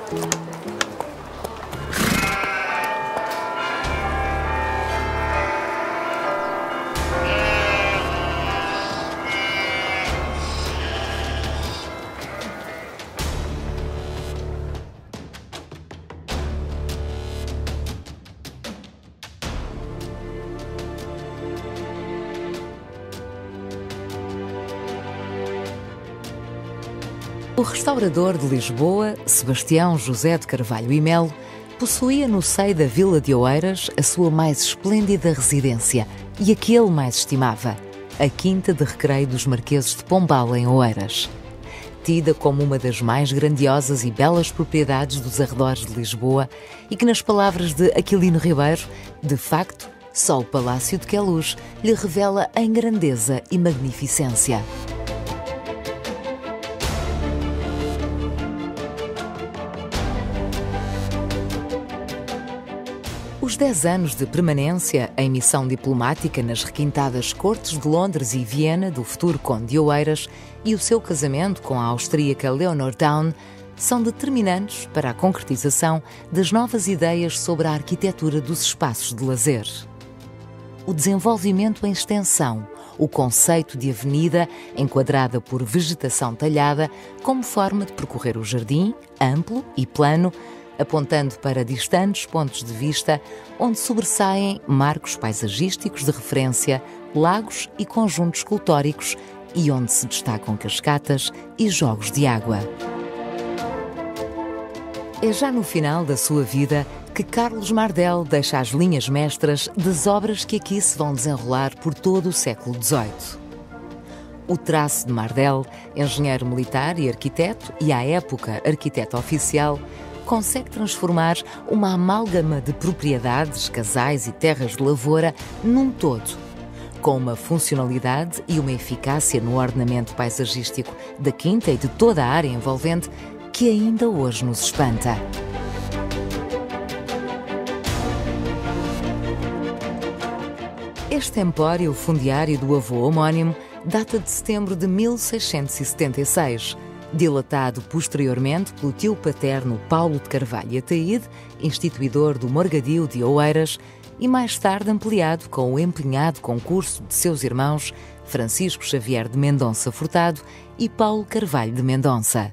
O restaurador de Lisboa, Sebastião José de Carvalho e Melo, possuía no seio da Vila de Oeiras a sua mais esplêndida residência e a que ele mais estimava, a Quinta de Recreio dos Marqueses de Pombal, em Oeiras. Tida como uma das mais grandiosas e belas propriedades dos arredores de Lisboa e que, nas palavras de Aquilino Ribeiro, de facto, só o Palácio de Queluz lhe revela em grandeza e magnificência. Os 10 anos de permanência em missão diplomática nas requintadas cortes de Londres e Viena do futuro conde de Oeiras e o seu casamento com a austríaca Leonor Daun são determinantes para a concretização das novas ideias sobre a arquitetura dos espaços de lazer. O desenvolvimento em extensão, o conceito de avenida enquadrada por vegetação talhada como forma de percorrer o jardim, amplo e plano, apontando para distantes pontos de vista onde sobressaem marcos paisagísticos de referência, lagos e conjuntos escultóricos e onde se destacam cascatas e jogos de água. É já no final da sua vida que Carlos Mardel deixa as linhas mestras das obras que aqui se vão desenrolar por todo o século XVIII. O traço de Mardel, engenheiro militar e arquiteto, e à época arquiteto oficial, consegue transformar uma amálgama de propriedades, casais e terras de lavoura num todo, com uma funcionalidade e uma eficácia no ordenamento paisagístico da quinta e de toda a área envolvente que ainda hoje nos espanta. Este empório fundiário do avô homónimo data de setembro de 1676, dilatado posteriormente pelo tio paterno Paulo de Carvalho e Ataíde, instituidor do Morgadio de Oeiras, e mais tarde ampliado com o empenhado concurso de seus irmãos Francisco Xavier de Mendonça Furtado e Paulo Carvalho de Mendonça.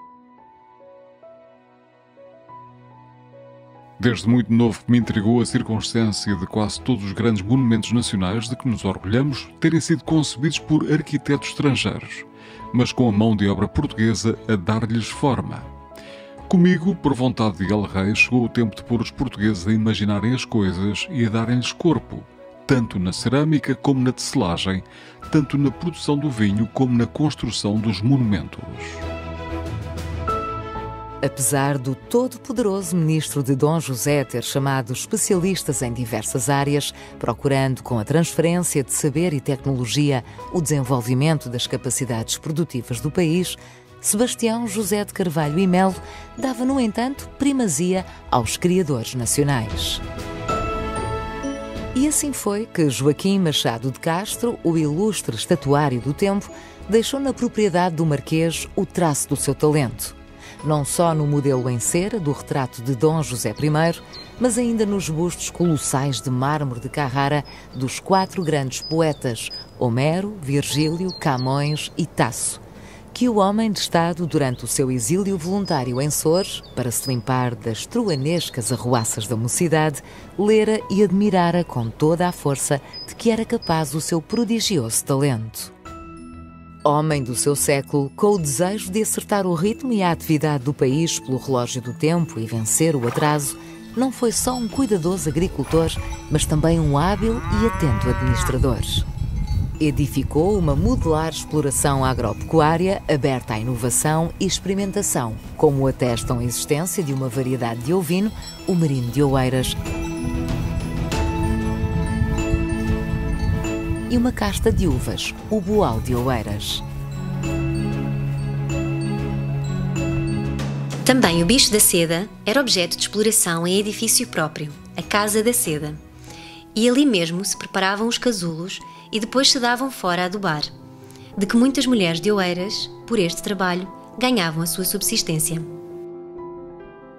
Desde muito novo me intrigou a circunstância de quase todos os grandes monumentos nacionais de que nos orgulhamos terem sido concebidos por arquitetos estrangeiros, mas com a mão de obra portuguesa a dar-lhes forma. Comigo, por vontade de El Rei, chegou o tempo de pôr os portugueses a imaginarem as coisas e a darem-lhes corpo, tanto na cerâmica como na tecelagem, tanto na produção do vinho como na construção dos monumentos. Apesar do todo-poderoso ministro de Dom José ter chamado especialistas em diversas áreas, procurando com a transferência de saber e tecnologia o desenvolvimento das capacidades produtivas do país, Sebastião José de Carvalho e Melo dava, no entanto, primazia aos criadores nacionais. E assim foi que Joaquim Machado de Castro, o ilustre estatuário do tempo, deixou na propriedade do Marquês o traço do seu talento. Não só no modelo em cera do retrato de Dom José I, mas ainda nos bustos colossais de mármore de Carrara dos 4 grandes poetas, Homero, Virgílio, Camões e Tasso, que o homem de Estado, durante o seu exílio voluntário em Sores, para se limpar das truanescas arruaças da mocidade, lera e admirara com toda a força de que era capaz o seu prodigioso talento. Homem do seu século, com o desejo de acertar o ritmo e a atividade do país pelo relógio do tempo e vencer o atraso, não foi só um cuidadoso agricultor, mas também um hábil e atento administrador. Edificou uma modular exploração agropecuária aberta à inovação e experimentação, como atestam a existência de uma variedade de ovino, o merino de Oeiras, e uma casta de uvas, o boal de Oeiras. Também o Bicho da Seda era objeto de exploração em edifício próprio, a Casa da Seda. E ali mesmo se preparavam os casulos e depois se davam fora a adubar, de que muitas mulheres de Oeiras, por este trabalho, ganhavam a sua subsistência.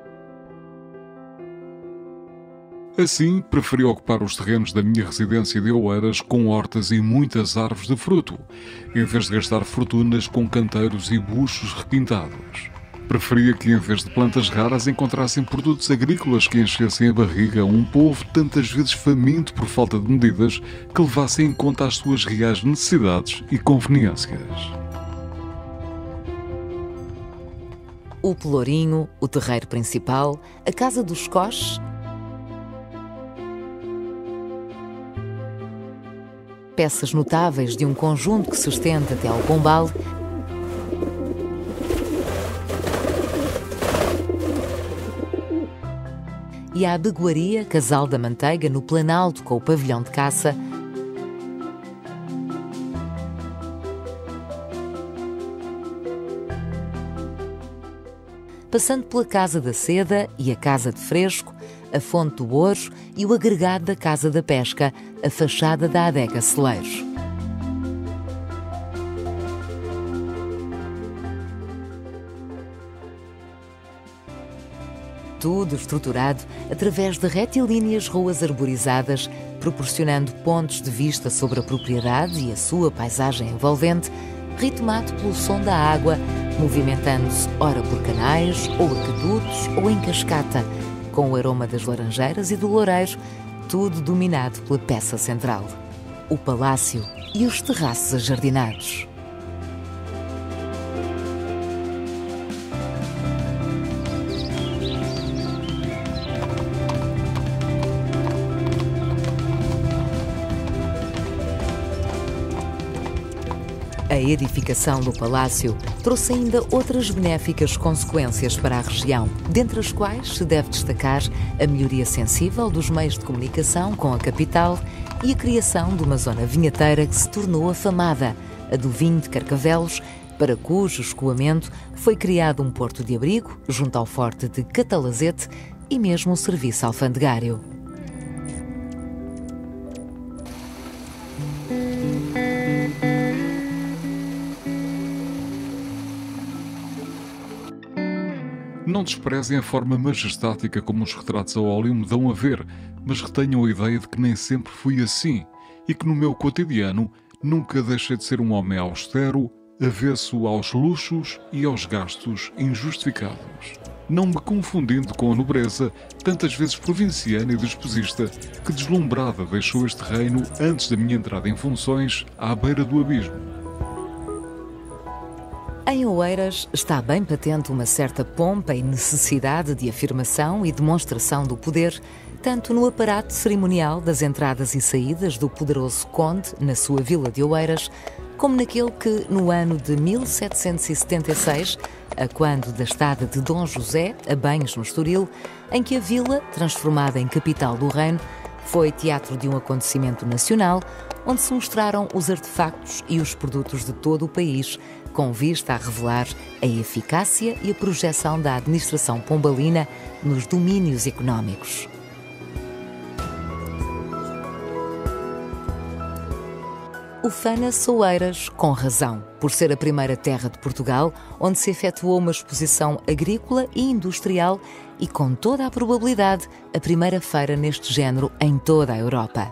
Assim, preferi ocupar os terrenos da minha residência de Oeiras com hortas e muitas árvores de fruto, em vez de gastar fortunas com canteiros e buchos repintados. Preferia que, em vez de plantas raras, encontrassem produtos agrícolas que enchessem a barriga a um povo tantas vezes faminto por falta de medidas que levassem em conta as suas reais necessidades e conveniências. O Pelourinho, o terreiro principal, a casa dos coches, peças notáveis de um conjunto que sustenta até ao Pombal, e a Abegoaria, Casal da Manteiga, no Planalto com o pavilhão de caça, passando pela Casa da Seda e a Casa de Fresco, a Fonte do Ouro e o agregado da Casa da Pesca, a fachada da Adega Celeiros. Tudo estruturado através de retilíneas ruas arborizadas, proporcionando pontos de vista sobre a propriedade e a sua paisagem envolvente, ritmado pelo som da água, movimentando-se ora por canais, ou aquedutos, ou em cascata, com o aroma das laranjeiras e do loureiro, tudo dominado pela peça central, o palácio e os terraços ajardinados. A edificação do palácio trouxe ainda outras benéficas consequências para a região, dentre as quais se deve destacar a melhoria sensível dos meios de comunicação com a capital e a criação de uma zona vinheteira que se tornou afamada, a do vinho de Carcavelos, para cujo escoamento foi criado um porto de abrigo junto ao forte de Catalazete e mesmo um serviço alfandegário. Não desprezem a forma majestática como os retratos a óleo me dão a ver, mas retenham a ideia de que nem sempre fui assim e que no meu cotidiano nunca deixei de ser um homem austero, avesso aos luxos e aos gastos injustificados. Não me confundindo com a nobreza, tantas vezes provinciana e despesista, que deslumbrada deixou este reino antes da minha entrada em funções à beira do abismo. Em Oeiras está bem patente uma certa pompa e necessidade de afirmação e demonstração do poder, tanto no aparato cerimonial das entradas e saídas do poderoso conde na sua vila de Oeiras, como naquele que, no ano de 1776, a quando da estada de Dom José a Banhos no Estoril, em que a vila, transformada em capital do reino, foi teatro de um acontecimento nacional, onde se mostraram os artefactos e os produtos de todo o país, com vista a revelar a eficácia e a projeção da administração pombalina nos domínios económicos. Ufana-se Oeiras com razão, por ser a primeira terra de Portugal onde se efetuou uma exposição agrícola e industrial e, com toda a probabilidade, a primeira feira neste género em toda a Europa.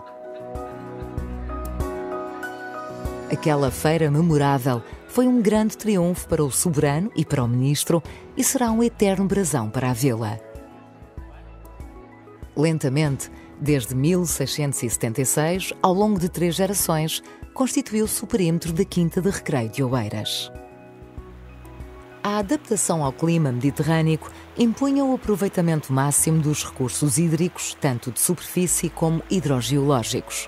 Aquela feira memorável foi um grande triunfo para o soberano e para o ministro e será um eterno brasão para a vila. Lentamente, desde 1676, ao longo de 3 gerações, constituiu-se o perímetro da Quinta de Recreio de Oeiras. A adaptação ao clima mediterrâneo impunha o aproveitamento máximo dos recursos hídricos, tanto de superfície como hidrogeológicos.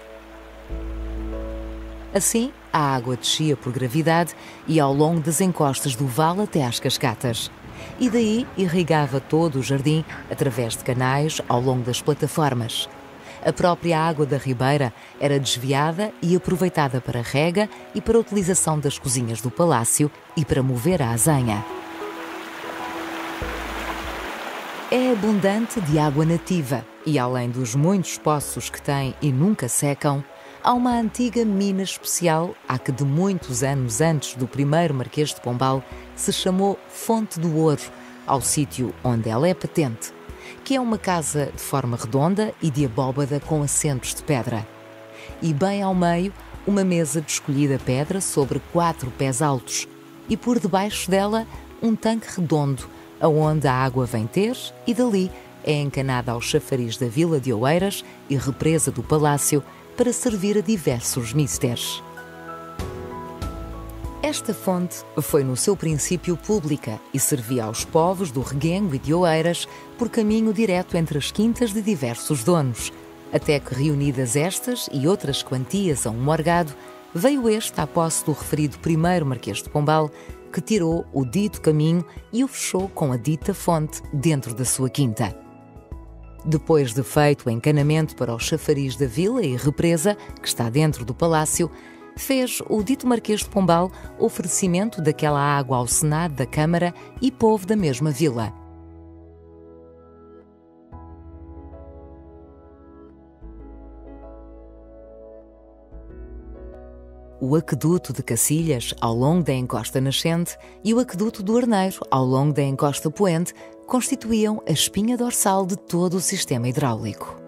Assim, a água descia por gravidade e ao longo das encostas do vale até às cascatas. E daí irrigava todo o jardim através de canais ao longo das plataformas. A própria água da ribeira era desviada e aproveitada para rega e para a utilização das cozinhas do palácio e para mover a azenha. É abundante de água nativa e, além dos muitos poços que tem e nunca secam, há uma antiga mina especial a que de muitos anos antes do primeiro Marquês de Pombal se chamou Fonte do Ouro, ao sítio onde ela é patente, que é uma casa de forma redonda e de abóbada com assentos de pedra. E bem ao meio, uma mesa de escolhida pedra sobre 4 pés altos e por debaixo dela um tanque redondo, aonde a água vem ter e dali é encanada ao chafariz da Vila de Oeiras e represa do Palácio para servir a diversos mistérios. Esta fonte foi no seu princípio pública e servia aos povos do Reguengo e de Oeiras por caminho direto entre as quintas de diversos donos, até que, reunidas estas e outras quantias a um morgado, veio este à posse do referido primeiro Marquês de Pombal, que tirou o dito caminho e o fechou com a dita fonte dentro da sua quinta. Depois de feito o encanamento para o chafariz da vila e represa, que está dentro do palácio, fez o dito Marquês de Pombal oferecimento daquela água ao Senado da Câmara e povo da mesma vila. O aqueduto de Cacilhas, ao longo da encosta nascente, e o aqueduto do Arneiro, ao longo da encosta poente, constituíam a espinha dorsal de todo o sistema hidráulico.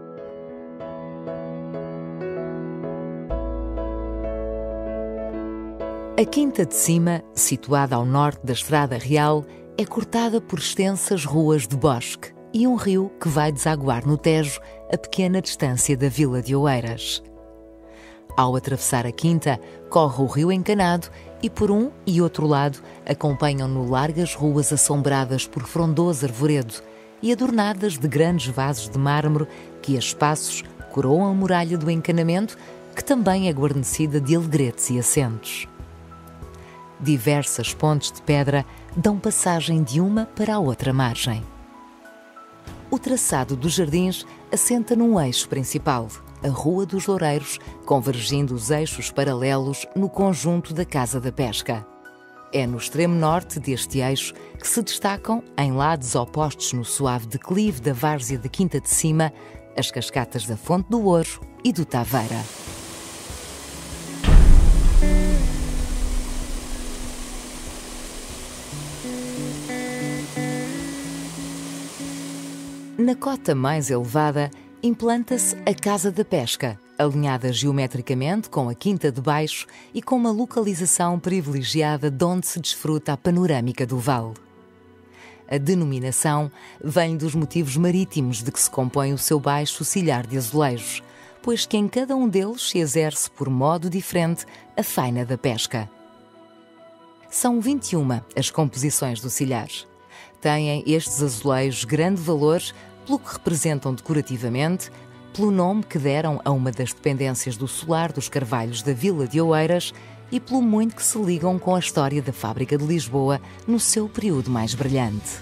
A Quinta de Cima, situada ao norte da Estrada Real, é cortada por extensas ruas de bosque e um rio que vai desaguar no Tejo a pequena distância da Vila de Oeiras. Ao atravessar a quinta, corre o rio Encanado e por um e outro lado acompanham-no largas ruas assombradas por frondoso arvoredo e adornadas de grandes vasos de mármore que a espaços coroam a muralha do encanamento, que também é guarnecida de alegretes e assentos. Diversas pontes de pedra dão passagem de uma para a outra margem. O traçado dos jardins assenta num eixo principal, a Rua dos Loureiros, convergindo os eixos paralelos no conjunto da Casa da Pesca. É no extremo norte deste eixo que se destacam, em lados opostos no suave declive da várzea da Quinta de Cima, as cascatas da Fonte do Ouro e do Taveira. Na cota mais elevada, implanta-se a Casa da Pesca, alinhada geometricamente com a Quinta de Baixo e com uma localização privilegiada de onde se desfruta a panorâmica do vale. A denominação vem dos motivos marítimos de que se compõe o seu baixo silhar de azulejos, pois que em cada um deles se exerce por modo diferente a faina da pesca. São 21 as composições do silhar. Têm estes azulejos grande valor pelo que representam decorativamente, pelo nome que deram a uma das dependências do Solar dos Carvalhos da Vila de Oeiras e pelo muito que se ligam com a história da fábrica de Lisboa no seu período mais brilhante.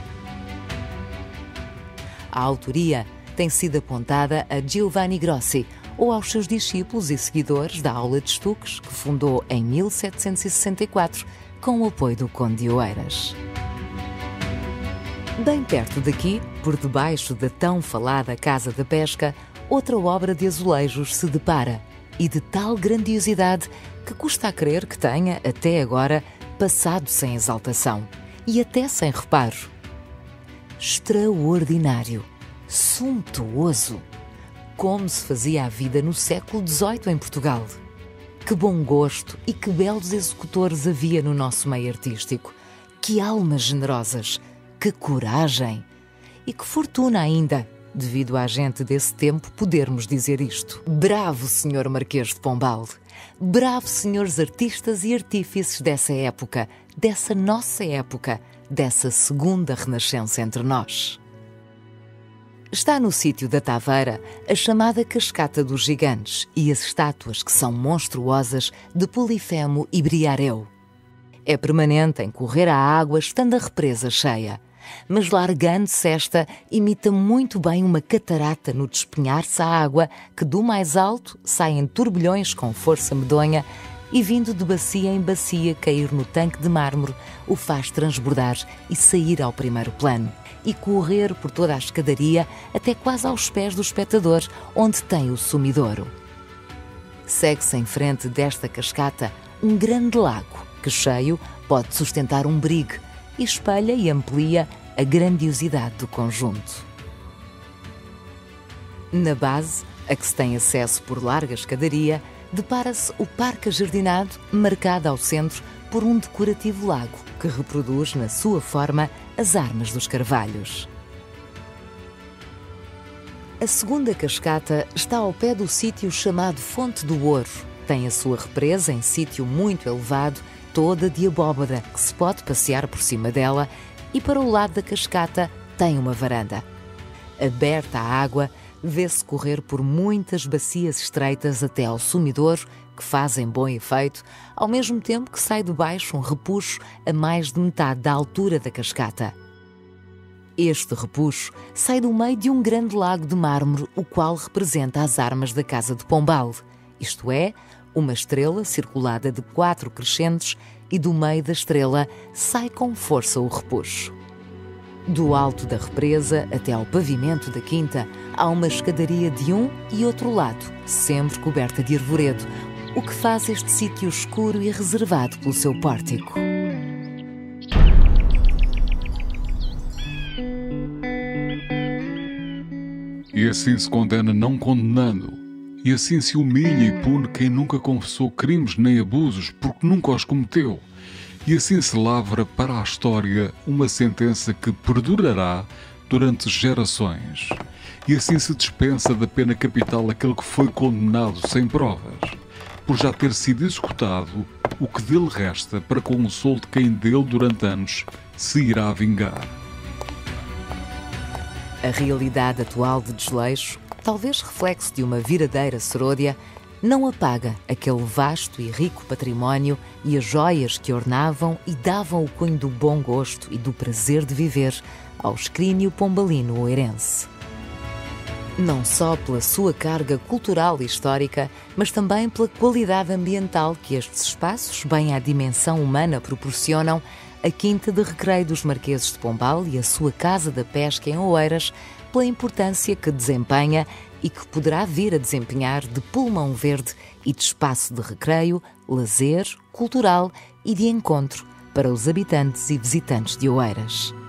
A autoria tem sido apontada a Giovanni Grossi ou aos seus discípulos e seguidores da Aula de Estuques, que fundou em 1764 com o apoio do Conde de Oeiras. Bem perto daqui, por debaixo da tão falada Casa da Pesca, outra obra de azulejos se depara, e de tal grandiosidade que custa a crer que tenha, até agora, passado sem exaltação, e até sem reparo. Extraordinário, sumptuoso, como se fazia a vida no século XVIII em Portugal. Que bom gosto e que belos executores havia no nosso meio artístico, que almas generosas, que coragem! E que fortuna ainda, devido à gente desse tempo, podermos dizer isto. Bravo, Sr. Marquês de Pombal! Bravo, senhores artistas e artífices dessa época, dessa nossa época, dessa segunda renascença entre nós. Está no sítio da Taveira a chamada Cascata dos Gigantes e as estátuas que são monstruosas de Polifemo e Briareu. É permanente em correr a água estando a represa cheia, mas largando-se esta, imita muito bem uma catarata no despenhar-se a água que do mais alto sai em turbilhões com força medonha e vindo de bacia em bacia cair no tanque de mármore o faz transbordar e sair ao primeiro plano e correr por toda a escadaria até quase aos pés do espectador, onde tem o sumidouro. Segue-se em frente desta cascata um grande lago que, cheio, pode sustentar um brigue e espelha e amplia a grandiosidade do conjunto. Na base, a que se tem acesso por larga escadaria, depara-se o parque ajardinado, marcado ao centro por um decorativo lago que reproduz na sua forma as armas dos carvalhos. A segunda cascata está ao pé do sítio chamado Fonte do Ouro. Tem a sua represa em sítio muito elevado, toda de abóbada, que se pode passear por cima dela, e para o lado da cascata tem uma varanda. Aberta à água, vê-se correr por muitas bacias estreitas até ao sumidouro, que fazem bom efeito, ao mesmo tempo que sai de baixo um repuxo a mais de metade da altura da cascata. Este repuxo sai do meio de um grande lago de mármore, o qual representa as armas da Casa de Pombal, isto é, uma estrela circulada de 4 crescentes, e do meio da estrela sai com força o repuxo. Do alto da represa até ao pavimento da quinta, há uma escadaria de um e outro lado, sempre coberta de arvoredo, o que faz este sítio escuro e reservado pelo seu pórtico. E assim se condena não condenando, e assim se humilha e pune quem nunca confessou crimes nem abusos porque nunca os cometeu. E assim se lavra para a história uma sentença que perdurará durante gerações. E assim se dispensa da pena capital aquele que foi condenado sem provas, por já ter sido executado o que dele resta para consolo de quem dele durante anos se irá vingar. A realidade atual de desleixo, talvez reflexo de uma viradeira seródia, não apaga aquele vasto e rico património e as joias que ornavam e davam o cunho do bom gosto e do prazer de viver ao escrínio pombalino oeirense. Não só pela sua carga cultural e histórica, mas também pela qualidade ambiental que estes espaços, bem à dimensão humana, proporcionam, a Quinta de Recreio dos Marqueses de Pombal e a sua Casa da Pesca em Oeiras, pela importância que desempenha e que poderá vir a desempenhar de pulmão verde e de espaço de recreio, lazer, cultural e de encontro para os habitantes e visitantes de Oeiras.